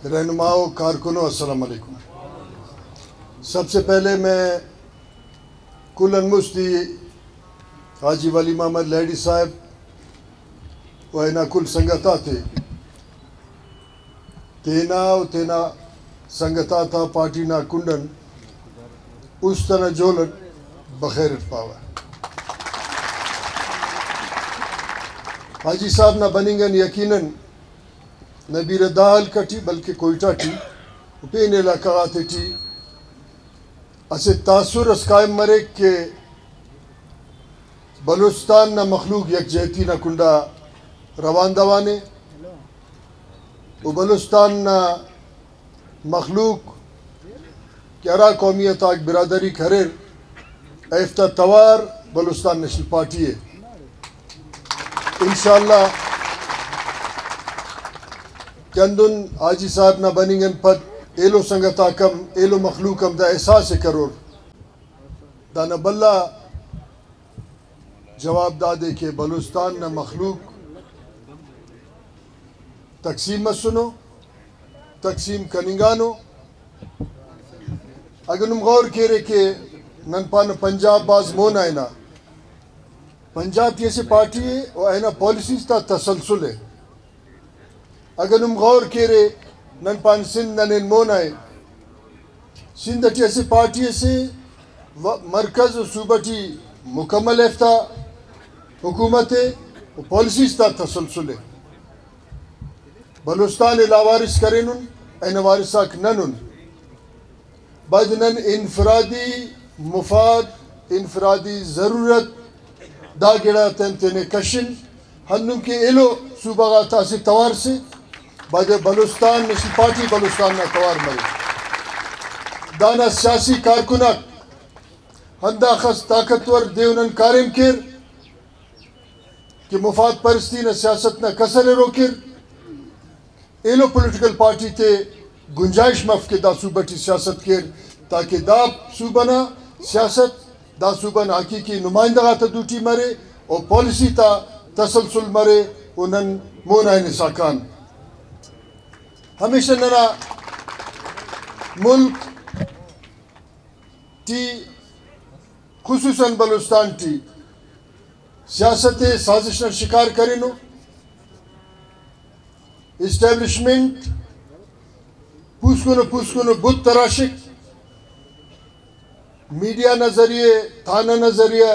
رہنماؤں کارکنوں السلام علیکم. سب سے پہلے میں کلن مفتی حاجی ولی محمد لیڈی صاحب وائنا کل سنگتا تھے تینا سنگتا تھا پارٹی نا کنڈن اس طرح جولن بخیر پاوا حاجی صاحب نہ بننگن یقیناً نہ بیر دال کٹی بلکہ کوئٹہ ٹی پین علاقہ آتے ٹی اسے تاثر اس قائم مرے کہ بلوچستان نہ مخلوق یک جہتی نہ کنڈا روان دوانے و بلوچستان نہ مخلوق کیارا قومیت آگ برادری کھریر ایفتہ توار بلوچستان نیشنل پارٹی ہے انشاءاللہ چندن حاجی صاحب نہ بننگن پت ایلو سنگتا کم ایلو مخلوقم دا احساس کرور دانا بلا جواب دادے کہ بلوچستان نہ مخلوق تقسیم مسنو تقسیم کننگانو اگر نم غور کیرے کہ نن پان پنجاب باز مون آئینا پنجاب کی ایسی پارٹی ہے وہ آئینا پالیسیز تا تسلسل ہے اگر نم غور کیرے نن پان سندھ نن مون آئے سندھ ٹی ایسی پارٹی سے مرکز و صوبہ ٹی مکمل ایفتہ حکومت ہے وہ پالیسیز تا تسلسل ہے بلوچستان لاوارث کرنن این وارثاک ننن بعد نن انفرادی مفاد انفرادی ضرورت دا گڑا تینے کشن ہنم کے ایلو صوبہ گا تاثر توار سے بعد بلوچستان نیشنل پارٹی بلوچستان نا توار مری دانا سیاسی کارکنک ہندا خس طاقتور دیونن کارم کر کہ مفاد پرستی نہ سیاست نہ کسر روکر ایلو پولیٹیکل پارٹی تے گنجائش مف کے دا صوبہ ٹی سیاست کر تاکہ دا صوبہ نا سیاست دا صوبہ نا حقیقی نمائندہ تا دوٹی مرے اور پالیسی تا تسلسل مرے انن مونائن ساکان ہمیشہ ننا ملک ٹی خصوصاً بلوچستان ٹی سیاست سازش نہ شکار کرنو اسٹیبلشمنٹ پوسکنو بت تراشک میڈیا نظریے تھانہ نظریہ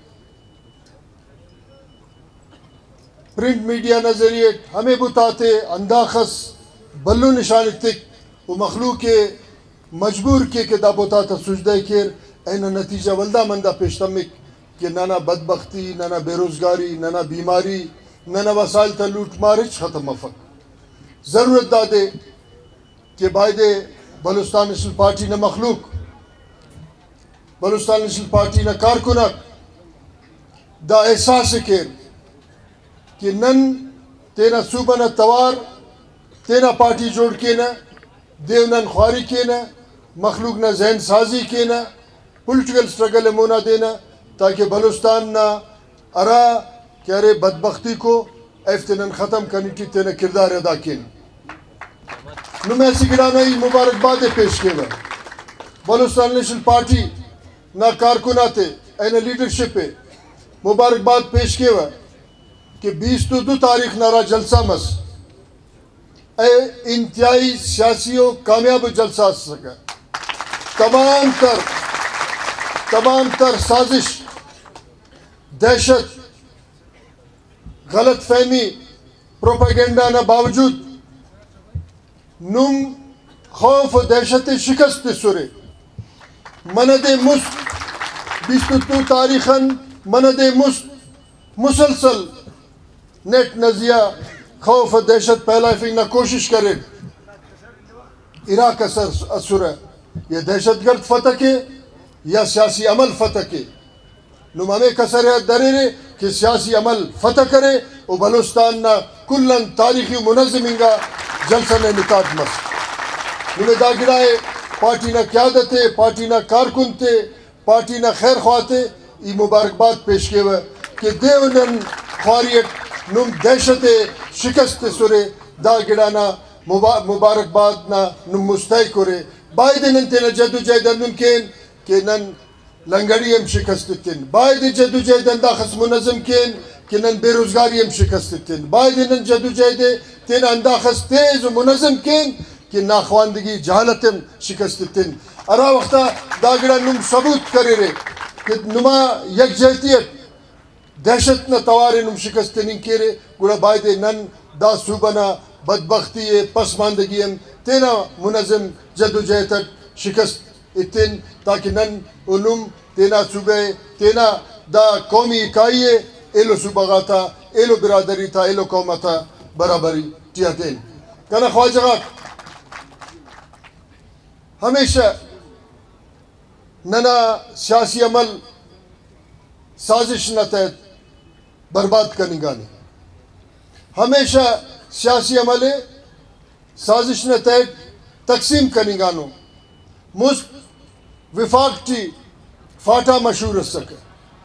پرنٹ میڈیا نظریے ہمیں بتاتے انداخس بلو نشان تک وہ مخلوق کے مجبور کے دا بتاتا سجدہ کر اینا نتیجہ ولدہ مندہ پیشتمک کہ نانا بدبختی نانا بے روزگاری نانا بیماری نانا وسائل تا لوٹ مارچ ختم مفق ضرورت دادے کہ بائدے بلوچستان نیشنل پارٹی نہ مخلوق بلوچستان نیشنل پارٹی نہ کارکنک دا احساس کر کہ نن تینا صوبہ نہ توار تینا پارٹی جوڑ کے نہ دیو نن خواری کے نہ مخلوق نہ ذہن سازی کے نہ پولیٹیکل سٹرگل مونا دینا تاکہ بلوچستان نہ ارا کہ ارے بدبختی کو ایفتنن ختم کرنی کی تینا کردار ادا کین نمیں ایسی گرانا ہی مبارکباد پیش کے گا بلوچستان نیشنل پارٹی نہ کارکناتے این لیڈرشپ مبارکباد پیش کے گا کہ 22 تاریخ نارا جلسہ مس اے انتہائی سیاسی و کامیاب جلسہ سکا تمام تر سازش دہشت غلط فہمی پروپیگنڈا نہ باوجود نم خوف و دہشت شکست سرے مند مست 22 تاریخاً مند مست مسلسل نیٹ نزیہ خوف و دہشت پھیلانے نہ کوشش کرے عراق اثر ہے یہ دہشت گرد فتح کے یا سیاسی عمل فتح کے نم ہمیں کسر ہے درے کہ سیاسی عمل فتح کرے وہ بلوچستان نہ کلن تاریخی منظمنگا جلسہ نے نکات مس نمیں دا گرائے پارٹی نہ قیادت ہے پارٹی نہ کارکن تے پارٹی نہ خیر خواتے ای مبارکباد پیش کے ہوئے کہ دیونن خواریت نم دہشت شکست سرے دا گڑانا مبارکباد نا نم مستحق کرے باید ننتنا جدو جہد کین کہ نن لنگڑی ہم شکست تن باید جدو جہد انداخس منظم کین کہ نن بے روزگاری ہم شکست تن باید نن جدو جہد تین انداخس تیز و منظم کین کہ ناخواندگی جہالت ہم شکست تن ارا وقتا داگڑا نم ثبوت کرے رہے کہ نما یک جہتیت دہشت نہ توارے نم شکست نہیں کیرے گوڑا باید نن دا صوبنا بدبختی پسماندگی ہم تینا منظم جدو جہتت شکست اتن تاکہ نن علم تینا صوبے تینا دا قومی اکائی ایلو صوبہ غاتا ایلو برادری تھا ایلو قومہ تھا برابری تیاتین کنا خواجہ ہمیشہ ننا سیاسی عمل سازش نہ تحت برباد کرنے گانی ہمیشہ سیاسی عمل سازش نہ تحت تقسیم کرنے گانو وفاق ٹی فاٹا مشہور سکے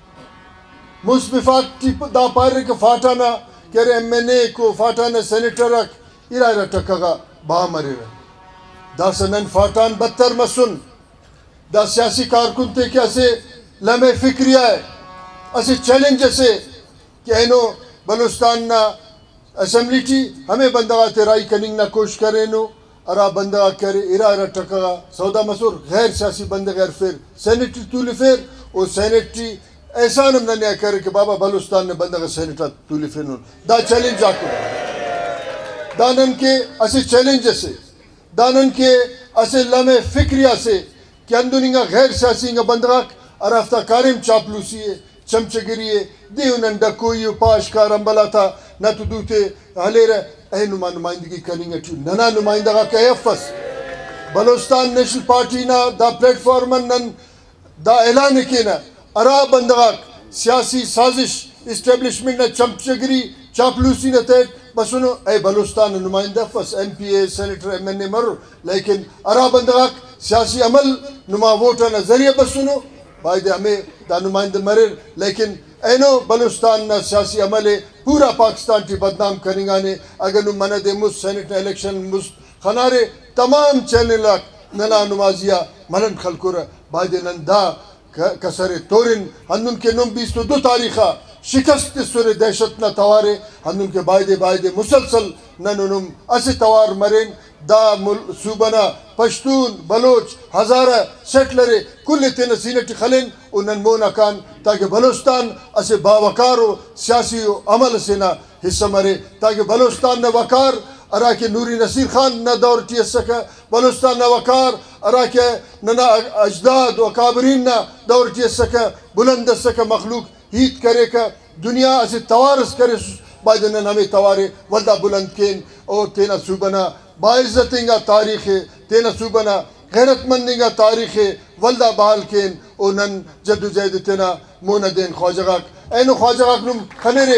وفاق ٹی دا پائر کے فاٹا نہ کہ ایم این اے کو فاٹا نہ سینیٹر رکھ ارائے ٹکا باہ مرے رہا دا سنن فاٹان بدتر مسن دا سیاسی کارکن تے کہ اسے لمحے فکریہ ہے اسے چیلنج سے کہ اینو بلوچستان نا اسمبلی ٹی ہمیں بندگاہ تیرائی کننگ نا کوشش کرے نو ارا بندگاہ کرے ارا ٹکا سودا مسور غیر سیاسی بندے غیر پھر سینیٹری تولی پھر اور سینیٹری احسان ہم نہ کرے کہ بابا بلوچستان نے بندگاہ سینیٹر تولی پھر نو دا چیلنج آکو دانن کے اسے چیلنج سے دانن کے اسے لمحے فکریہ سے کہ اندونیگا غیر سیاسی گا بندگاہ ارفتہ کارم چاپلوسی ہے چمچگری ہے دیونن ڈکوئی پاش کارم بلا تھا نہ تو دوتے حلے رہے اے نمائندگی کریں گے ننا نمائندگاہ کا افس بلوچستان نیشنل پارٹی نا دا پلیٹ فارمن نن دا اعلان کینا ارا بندگاہ سیاسی سازش اسٹیبلشمنٹ نا چمچگری چاپلوسی نہ تیٹ بسنو اے بلوچستان نمائندہ فس M P A senator M N A مرر لیکن ارا بندگاہ سیاسی عمل نما ووٹا نہ ذریعہ بسنو باید ہمیں دا نمائندہ مرر لیکن اینو بلوچستان نا سیاسی عمل پورا پاکستان کی بدنام کریں گانے اگر نو منہ دے مست سینیٹ الیکشن مست خنارے تمام چینل نلا نمازیہ ملن خلکور باید نن دا کسر تورن ہنن کے نم 22 تاریخہ شکست سر دہشت نہ توارے ہنن کے باید مسلسل ننم اسی توار مرین دا صوبنا پشتون بلوچ ہزارہ سیٹلرے کل تین سینٹ خلین انن مونا کان تاکہ بلوچستان اسے باوقارو سیاسی عمل سے نہ حصہ مرے تاکہ بلوچستان نہ وقار ارا کے نوری نصیر خان نہ دور ٹیس سکا بلوچستان نہ وقار ارا کے نہ اجداد و کابرین نہ دور ٹیس سکا بلند سکا مخلوق ہیت کرے کا دنیا اسے توارس کرے بائدن ہمیں توارے ولدہ بلند کین اور تینا صوبنا باعزتیں گا تاریخ ہے تینا صوبنا غیرت مندیں گا تاریخ ہے ولدہ بحال کین اور نن جدو جہد تینا مونا دین خواجگاک اینو خواجگاک نم خنرے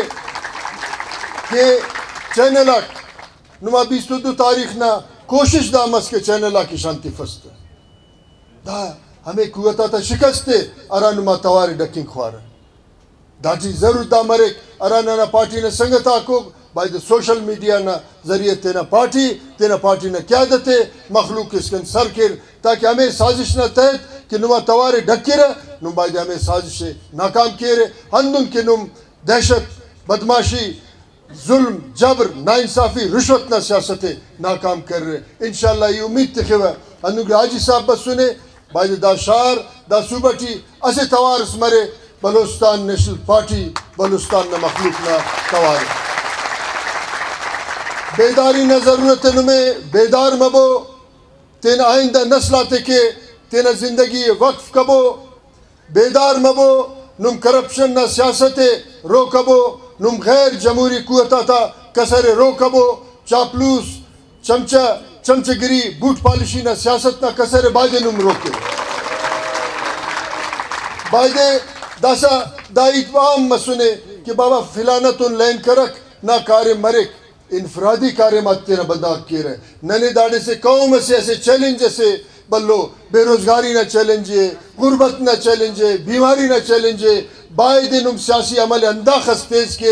کہ چینلاک نما 22 تاریخ نا کوشش دا مس کے چینلاک کی شانتی فست دا ہمیں قوتا تا شکست ہے ارا نما تواری ڈکنگ خوارا دا جی ضرور دا مرک ارا نانا پارٹی نے سنگت آکو باید سوشل میڈیا نا ذریعے تینا پارٹی نا قیادت مخلوق اس کن سر کر تاکہ ہمیں سازش نہ تحت کہ نما توارے ڈکے رہے نم باید ہمیں سازش ناکام کیے رہے ہندن کے نم دہشت بدماشی ظلم جبر ناانصافی رشوت نہ سیاست ناکام کر رہے انشاءاللہ یہ امید تخوہ ہندن کے حاجی صاحب بس سنے باید دا شار دا صوبہ ٹی اسے توارس مرے بلوچستان نیشنل پارٹی بلوچستان نہ مخلوق نہ توارے بیداری نہ ضرورت نمیں بیدار مبو تین آئندہ نسلاتے کے تین زندگی وقف کبو بیدار مبو نم کرپشن نہ سیاست رو کبو نم غیر جمہوری قوتا تھا کسر رو کبو چاپلوس چمچگری بوٹ پالشی نہ سیاست نہ کسر بائدے نم روکے بائدے داسا دا اتوام مسنے کہ بابا فلانتون لین کرک نہ کار مرک انفرادی کارے ماتے نہ بندہ کیے رہے ننے داڑے سے قوم سے ایسے چیلنج سے بلو بے روزگاری نہ چیلنجے غربت نہ چیلنجے بیماری نہ چیلنجے باید نم سیاسی عمل انداخس تیز کیے رہے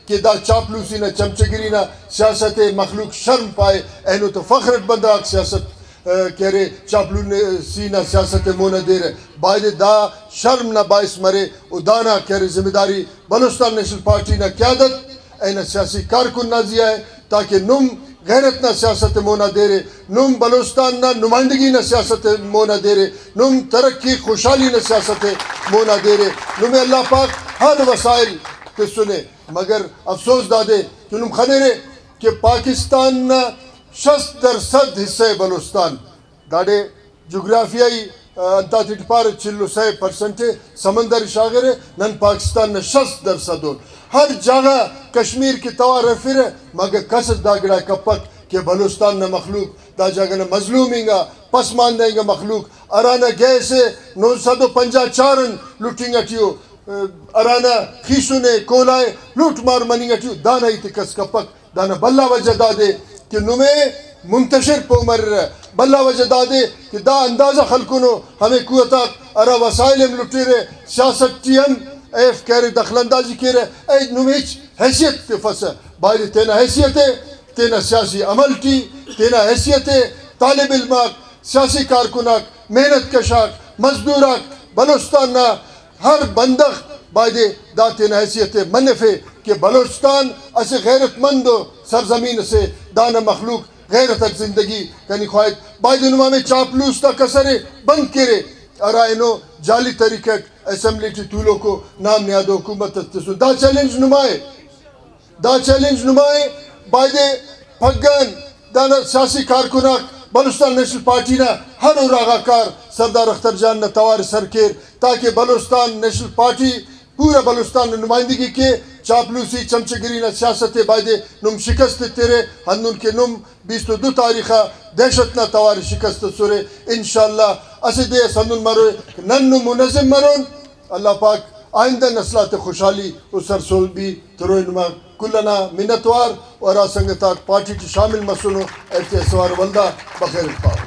کہ دا چاپلوسی نہ چمچگری نہ سیاست مخلوق شرم پائے اینو تو فخرت بندراک سیاست کہہ رہے چاپلوسی نہ سیاست مونا دے رہے باید دا شرم نہ باعث مرے او دانا کہہ رہے ذمہ داری بلوچستان نیشنل پارٹی نہ قیادت اینا سیاسی کارکن نہ دیا ہے تاکہ نم غیرت نہ سیاست مونا دے رہے نم بلوچستان نہ نمائندگی نہ سیاست مونا دے رہے نم ترقی خوشحالی نہ سیاست مونا دے رہے نم اللہ پاک ہر وسائل تے سنے مگر افسوس دادے کہ نم خنے رہے کہ پاکستان نہ 60% حصہ بلوچستان داڑے جغرافیائی انتاتی ٹپار 46% سمندر شاگر ہے نن پاکستان نہ 60% ہو ہر جگہ کشمیر کی توار رفر ہے مگر کسس دا گڑا کپک کہ بلوچستان نہ مخلوق دا جگہ نہ مظلومیں گا پسماندہ گا مخلوق ارانا گئے سے 954 لوٹیں گا ٹیو ارانا خیسونے کولائے لوٹ مار منی گا ٹیو دانا ہی تکس کپک دانا بلا وجہ دا دے کہ نمیں منتشر پومر بلا وجہ دا دے کہ دا اندازہ خلقونو ہمیں قوتا ارا وسائل لٹے رہے سیاست چیم ایف کہہ رہے دخل اندازی کہہ رہے اے نمیچ حیثیت تے فسا باید تینا حیثیت ہے تینا سیاسی عمل ٹی تینا حیثیت ہے طالب علماک سیاسی کارکناک محنت کشاک مزدوراک بلوچستان نا ہر بندخ باید دا تینا حیثیت ہے منفے کہ بلوچستان اسے غیرت مندو سرزمین سے دانا مخلوق غیرت زندگی کنی خواہد باید انہوں میں چاپلوس تا کسرے بند کرے ارا انہوں جالی طریقہ اسمبلی ٹی طولوں کو نام نیاد حکومت تسون دا چیلنج نمائے باید پھگن دانا سیاسی کارکناک بلوچستان نیشنل پارٹی نا ہر راغا کار سردار اختر جان نا توار سرکیر تاکہ بلوچستان نیشنل پارٹی پورا بلوچستان نمائندگی کے چاپلوسی چمچگری نہ سیاست بائدے نم شکست تیرے ہنن کے نم 22 تاریخہ دہشت نہ توار شکست سورے انشاءاللہ اسے دے سنن مرو نن منظم مرون اللہ پاک آئندہ نسلات خوشحالی اسر سول بھی تروئی نما کلنا منتوار اور آسنگتاک پارٹی کی شامل مسنو ایتے سوار والدہ بخیر پاک